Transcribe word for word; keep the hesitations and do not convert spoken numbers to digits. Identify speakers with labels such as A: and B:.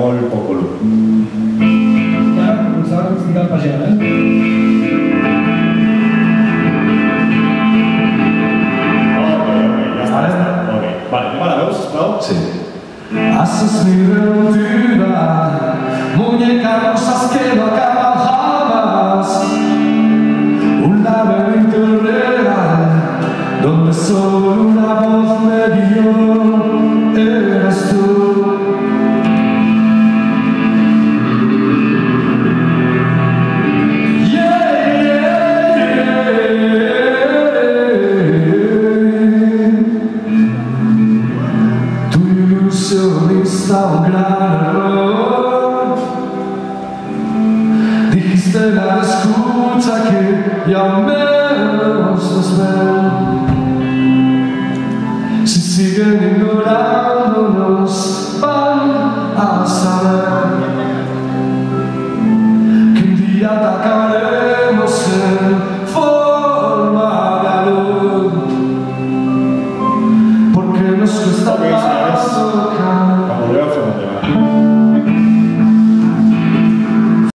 A: molt poc volum.
B: I ara començar a explicar el pagès, eh?
A: Ok, ok, ja està, ja està. Ok, vale, anem a la veu, sisplau?
C: Sí. Haces mi realidad.